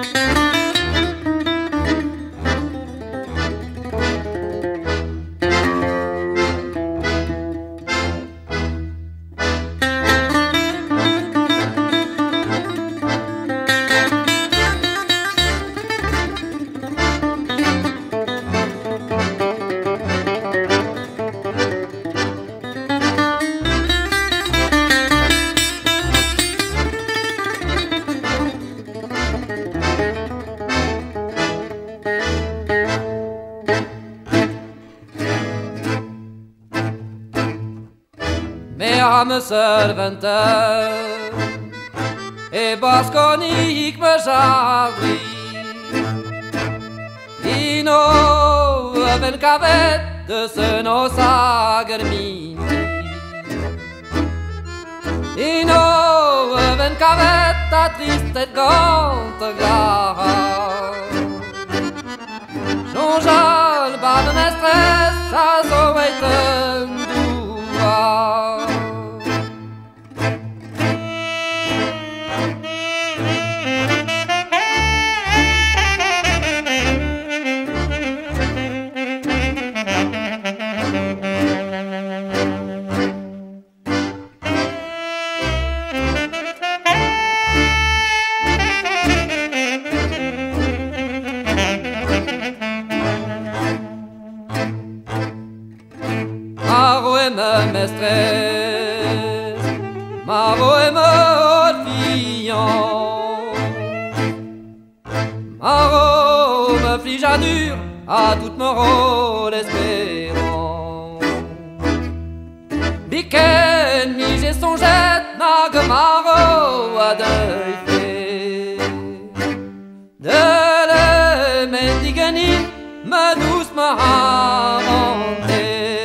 Med âme servante e basconic măjadri Ino ven cavet de se no sagermin Ino ven cavet a triste gante glara Jonjal bad mestres a so weiten dua mestres, Maro et Morphillon. Maro me flige à dur à toute mon rôle espérant. Biken, mi j'ai songé, n'a que Maro à deuil fait. De le mendigani, me douce me ramonté.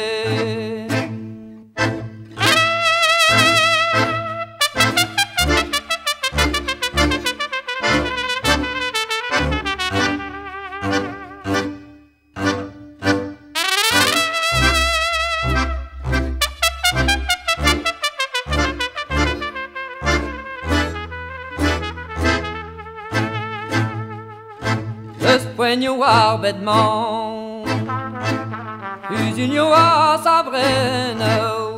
Poigno ar bedman Usunio a sabreno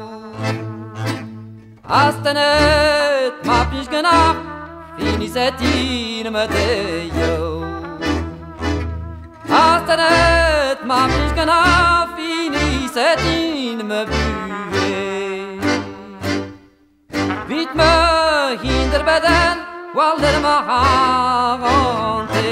Astenet ma pishgana Finisset in me deyo Astenet ma pishgana Finisset in me bue Vit me hinderbeden Walder ma harante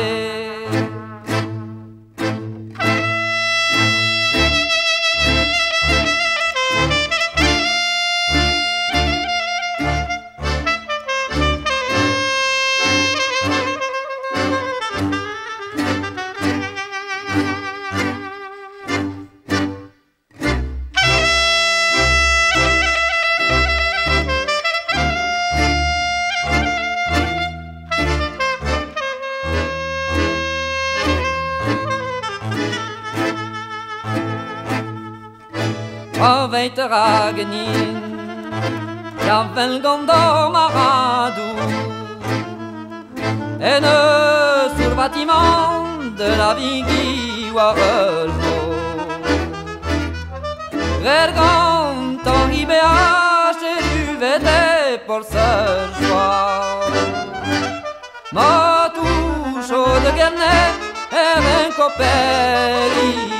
Veiter agenin Ja vel gondor maradou En sur bâtiment de la vigi warelmo Vergant en IBH et du vete pour ce soir Ma touche de Guernet et un copéri